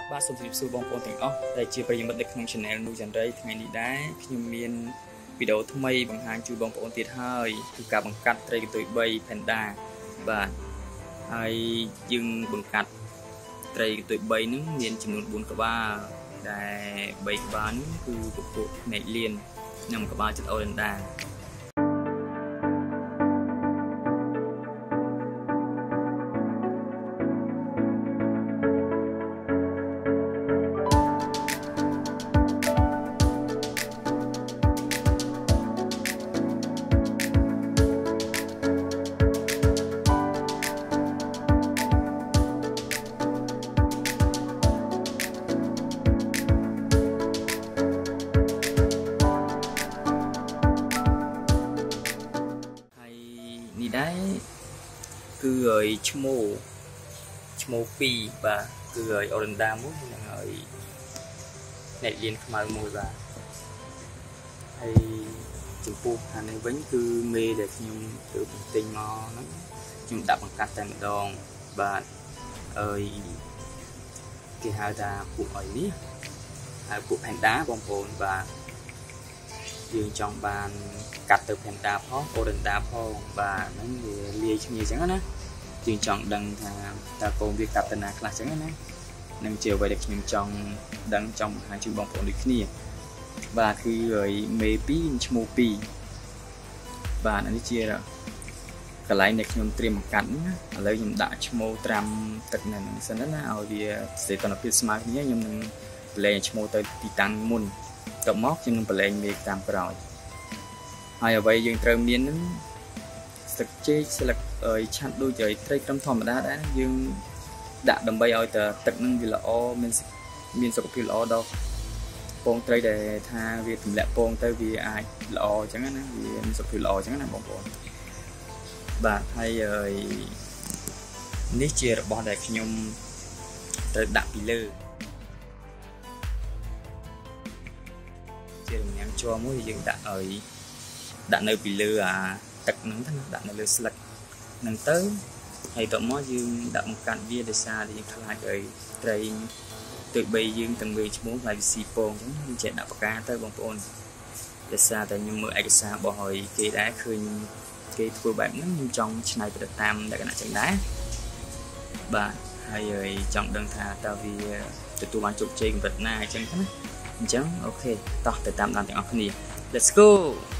បាទសូមជម្រាបសួរបងប្អូនទាំងអស់ដែលជាប្រិយមិត្តនៅក្នុង Channel នោះយ៉ាងไรថ្ងៃនេះដែរខ្ញុំមានវីដេអូថ្មីបង្ហាញជូនបងប្អូនទៀតហើយគឺការបង្កាត់ត្រីកន្ទុយ3 Panda បាទហើយយើងបង្កាត់ត្រីកន្ទុយ3ហ្នឹងមានចំនួន4ក្បាលដែល3ក្បាលនេះគឺពពួកភ្នែកលៀននិងក្បាលចិត្តអូរ៉ាន់ដានេះដែរគឺឲ្យឈ្មោះ2បាទគឺឲ្យអូរ៉ាន់ដាមួយនិងឲ្យអ្នកលៀនខ្មៅមួយបាទហើយចំពោះខាងនេះវិញគឺមេដែលខ្ញុំទៅទិញមកហ្នឹងខ្ញុំដាក់បង្កាត់តែម្ដងបាទឲ្យគេហៅថាពួកឲ្យនេះហើយពួក Panda បងប្អូនបាទយើងចង់បានកាត់ទៅ Panda ផងអូរ៉ាន់ដាផងបាទហ្នឹងវាលាយគ្នាអញ្ចឹងណាយើងចង់ដឹងថាតើកូនវាកាត់ទៅណាខ្លះអញ្ចឹងណានឹងជាអ្វីដែលខ្ញុំចង់ដឹងចង់បង្ហាញជូនបងប្អូនដូចគ្នាបាទគឺឲ្យមេ2ឈ្មោះ2បាទនេះជាកន្លែងដែលខ្ញុំត្រៀមបង្កាត់ណាឥឡូវខ្ញុំដាក់ឈ្មោះត្រាំទឹកនៅនេះសិនណាឲ្យវាសេតនភាពស្មើគ្នាខ្ញុំនឹងប្រឡែងឈ្មោះទៅទីតាំងមុនទៅមកខ្ញុំនឹងប្រឡែងមេតាមក្រោយហើយអ្វីយើងត្រូវមាននឹងស្លឹកចេកស្លឹកឆាត់ដូចជាត្រីក្រុមធម្មតាដែរយើងដាក់ដើម្បីឲ្យតែទឹកនឹងវាល្អមានសុខភាពល្អដល់ពងត្រីដែលថាវាទម្លាក់ពងទៅវាអាចល្អអញ្ចឹងណាវាមានសុខភាពល្អអញ្ចឹងណាបងប្អូនបាទហើយនេះជារបស់ដែលខ្ញុំត្រូវដាក់ពីលើជារំងាំងជ័រមួយយើងដាក់នៅពីលើអាទឹកហ្នឹងទៅដាក់នៅលើស្លឹកហ្នឹងទៅហើយតមកយើងដាក់បង្កាត់វាដោយសារតែយើងខ្លាចឲ្យត្រីទៅ3យើងទាំងវេឈ្មោះហើយវាស៊ីពងអញ្ចឹងយើងចេះដាក់បកាទៅបងប្អូនដោយសារតែខ្ញុំមើលឯកសាររបស់ឲ្យគេដែរឃើញគេធ្វើបែបហ្នឹងខ្ញុំចង់ច្នៃប្រឌិតតាមលក្ខណៈចឹងដែរបាទហើយចង់ដឹងថាតើវាទទួលបានជោគជ័យកម្រិតណាអញ្ចឹងណាអញ្ចឹងអូខេតោះទៅតាមដានទាំងអស់គ្នា Let's go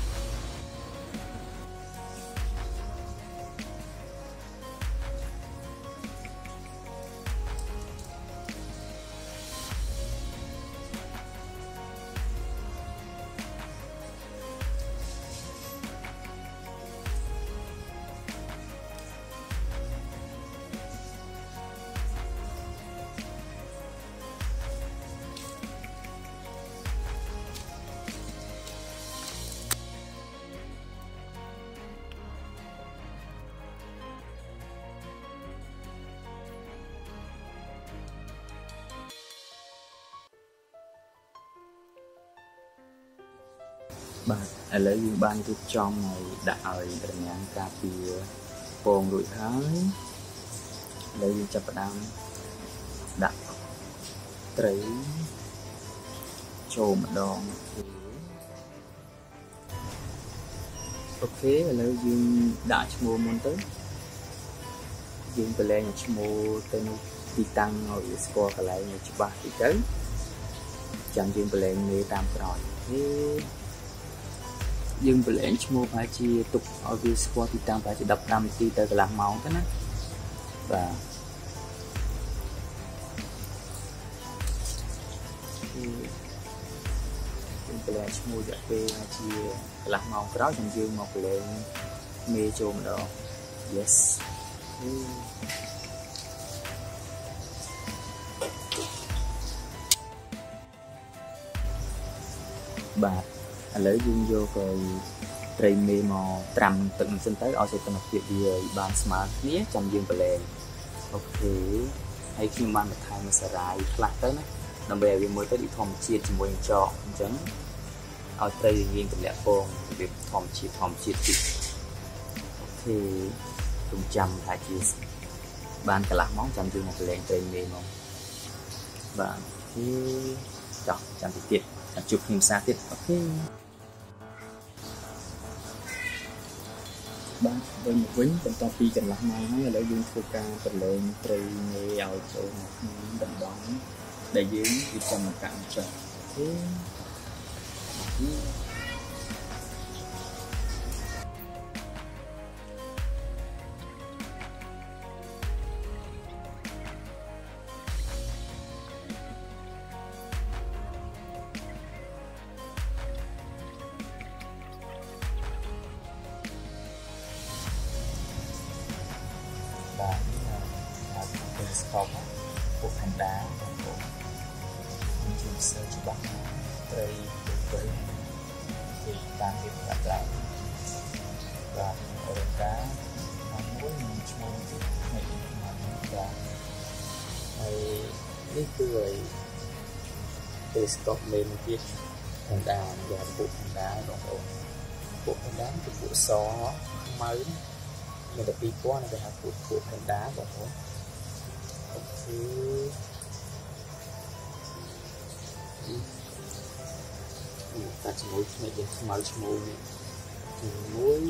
បាទឥឡូវយើងបានរៀបចំឲ្យដាក់ឲ្យរងាំងការពារពងរួចហើយឥឡូវយើងចាប់ផ្ដើមដាក់ត្រីចូលម្ដងអូខេឥឡូវយើងដាក់ឈ្មោះមុនទៅយើងប្រឡែងឈ្មោះទៅនៅទីតាំងឲ្យស្គាល់កន្លែងឲ្យច្បាស់ទីទៅចាំយើងប្រឡែងមេតាមក្រោយយើងប្រឡែងឈ្មោះប្រហែលជាទុកឲ្យវាស្គាល់ទីតាំងប្រហែលជា15នាទីទៅកន្លះម៉ោងទៅណាបាទយើងប្រឡែងឈ្មោះរយៈពេលប្រហែលជាកន្លះម៉ោងក្រោយយើងមកប្រឡែងមេចូលម្ដង yes បាទឥឡូវយើងយកត្រីមេមកត្រាំទឹកនឹងសិនទៅឲ្យសីតុណ្ហភាពវាបានស្មើគ្នាចាំយើងប្រឡែងអូខេហើយខ្ញុំបានបន្ថែមសារាយខ្លះទៅណាដើម្បីឲ្យវាមើលទៅដូចធម្មជាតិជាមួយនឹងចកអញ្ចឹងឲ្យត្រីងាយទម្លាក់ពងវាធម្មជាតិតិចអូខេខ្ញុំចាំថាជាបានកន្លះម៉ោងចាំយើងមកប្រឡែងត្រីមេមក và cái chọn chẳng thì tiệt chụp hình xa tiệt ok ba với một vĩnh còn to pi cần làm mai nói là để dương phu ca phần lượng từ nghề ao chỗ đồng bóng để dưới đi trong một cạn trời thế stop cuộc hành đá của chương sơ cho bạn đây với thì đang hiện tại lại và ở đá mỗi môn này và hay đi cười từ stop lên kia hành đá và cuộc hành đá đồng cuộc hành đá từ bộ xó mới mình đã đi qua này là cuộc hành đá đồng ok ta chỉ muốn này để mở cho môi muối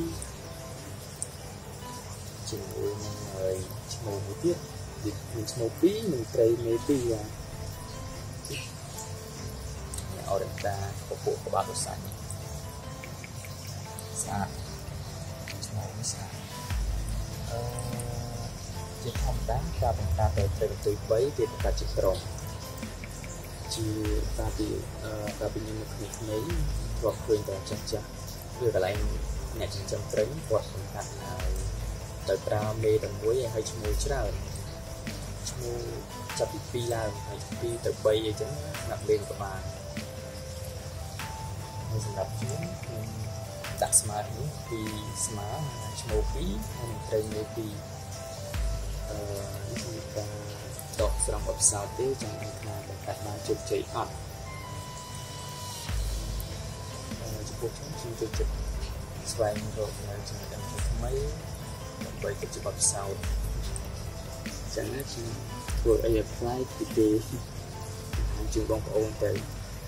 chỉ muốn người màu mới biết thì mình màu bí mình cây mấy tí ở đây ta có bộ của ba đồ xanh xa màu mới xa chỉ thông đáng ta bằng ta về từ bấy thì ta chỉ trồng chỉ ta bị những một mấy hoặc khuyên ta chắc chắc như là anh nhà chỉ trong tránh hoặc là tới ra mê đồng muối hay chung muối chứ nào chung muối chặt bị pi là hay pi từ bấy ấy chứ nằm lên của bạn hay là chúng đặt smart ní pi smart chung muối pi hay train mê pi ta đọc xong ập sao tế trong anh ta để đặt ba chụp chạy ẩm chụp bộ chúng tôi chụp xoay rồi là chúng ta chụp mấy bởi cái chụp ập sao chẳng là chỉ rồi ai apply thì để hàng trường bóng của ông tới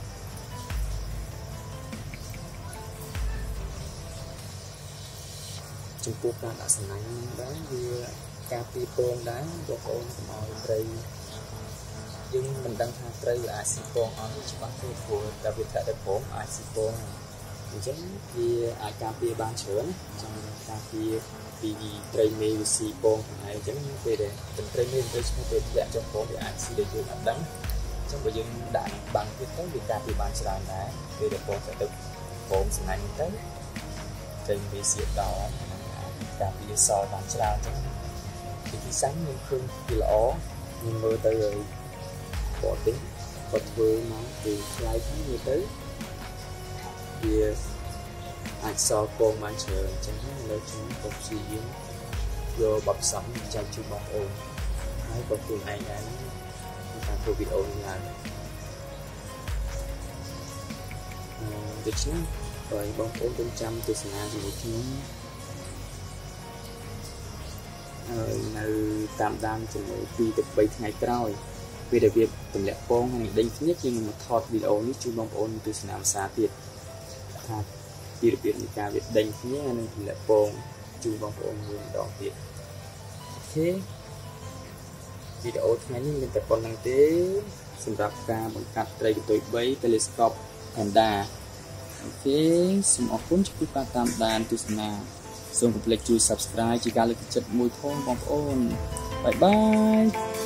Trung Quốc đã sẵn anh đó như cà phê bông đá của con màu cây nhưng mình đang thay cây là acipon on chỉ bằng cái của đặc biệt tại đẹp bông acipon giống như cà phê ban chớn trong cà phê vì cây mê xì bông này giống như về để từng cây mê đây chúng tôi dạng trong bông để acid để dùng làm đắng trong bây giờ đạn bằng cái tới vì cà phê ban chớn đá về để bông sẽ được bông sẽ nhanh tới cây mê xì đỏ cà phê sò ban chớn thì sáng nhưng không thì lõ nhưng mơ tới rồi bỏ tính có thuê nó từ lại tháng như tới thì ai so con mà chờ chẳng hạn là chúng có gì nhưng vô bập sóng cho chú bóng ồn hay có cùng ai ngắn người ta thu video là được chứ rồi bóng ồn bên trăm từ sáng thì chúngនៅតាមដានជាមួយពីទៅ3ថ្ងៃក្រោយពេលដែលវាទម្លាក់ពងហើយដេញគ្នាជាងនឹងថតវីដេអូនេះជូនបងប្អូនទស្សនាភាសាទៀតថាពីរបៀបនៃការវាដេញគ្នានិងទម្លាក់ពងជូនបងប្អូនមួយម្ដងទៀតអូខេវីដេអូថ្ងៃនេះមានតែប៉ុណ្្នឹងទេសម្រាប់ការបង្កាត់ត្រីកន្ទុយ3 telescope Panda អូខេសូមអរគុណចំពោះការតាមដានទស្សនាសូមកុំភ្លេចជួយ Subscribe ជាការលើកទឹកចិត្តមួយផងបងប្អូនបាយបាយ